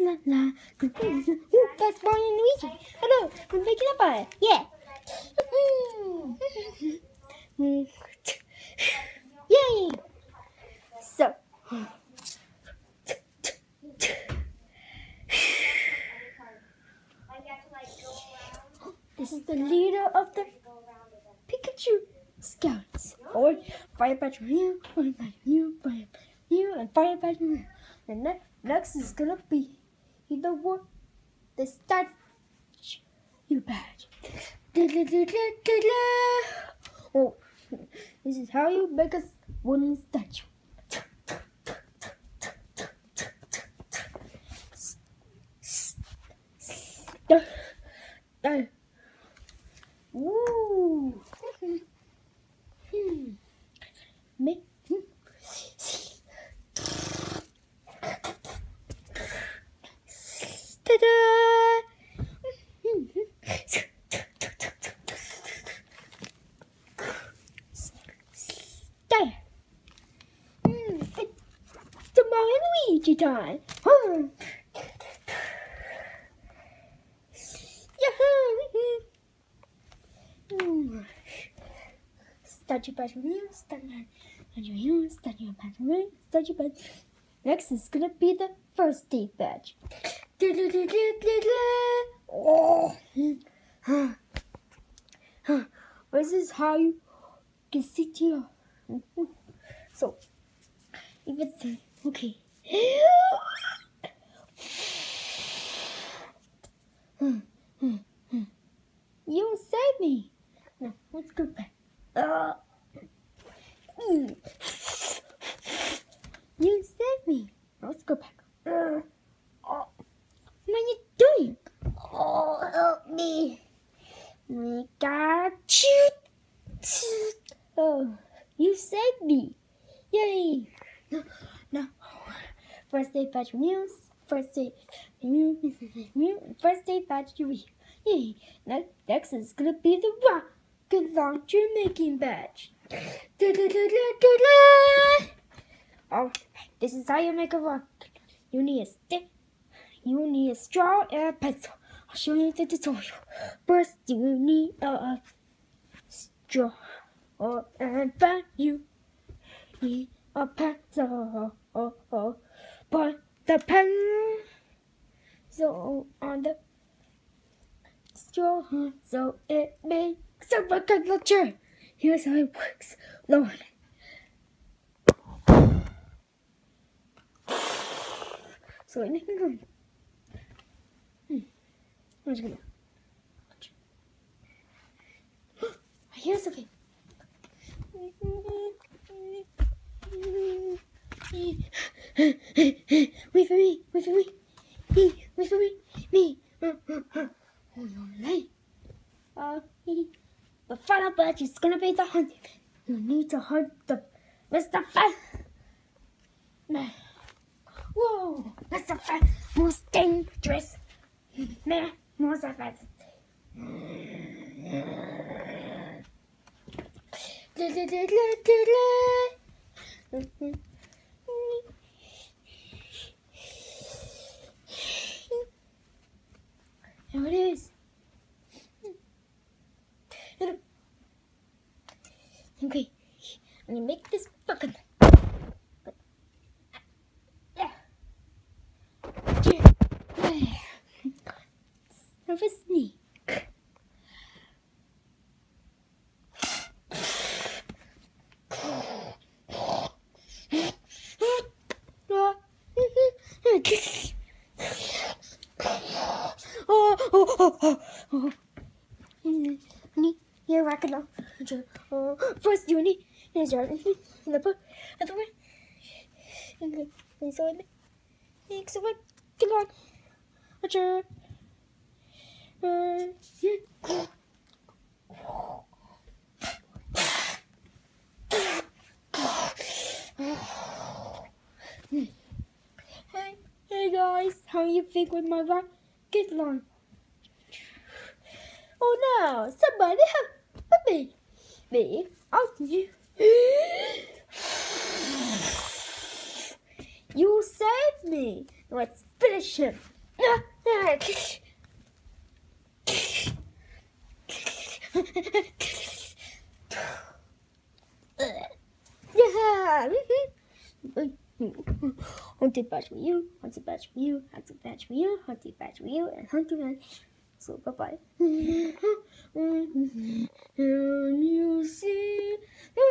la la. Ooh, that's Mario and Luigi. Hello, we're making up on it. Yeah. Yay! So. This is the leader of the Pikachu Scouts. Or Fire Badger you, Fire Badger you, Fire Badger you, and Fire Badger you. And next is gonna be the one, the statue badge. Oh, this is how you make a wooden statue. Woo! Make ta-da! There. It's the Mario and Luigi time. Statue badge review, statue badge. Next is gonna be the first day badge. Oh. This is how you can see here. So, if it's okay. You saved me. No, let's go back. You saved me. Let's go back. What are you doing? Oh, help me. We got you. Oh, you saved me. Yay. No. First day badge news. First day badge review. Yay. Next is gonna be the rocket launcher making badge. Oh, this is how you make a rocket. You need a stick, you need a straw, and a pencil. I'll show you the tutorial. First, you need a straw, and then you need a pencil. Put the pencil on the straw so it makes a rocket launcher. Here's how it works. Lower it. So I'm just gonna. Here's okay. Wait for me. Oh, you're late. The final badge is gonna be the hunt. You need to hunt the Mr. Fat Man. Whoa, Mr. Fat, most dangerous man, Mr. Fat. Here it is. Okay, I'm gonna make this bucket. Have a sneak. Here, rocket launcher. First, you need is your in the book. And so it makes a rocket launcher. Hey guys, how you think with my rocket launcher? Oh no, somebody help me. I'll you. You saved me. Let's finish him. Haunted badge for you, haunted badge for you, haunted badge for you, haunted badge for you, and haunted badge. So bye-bye. And you see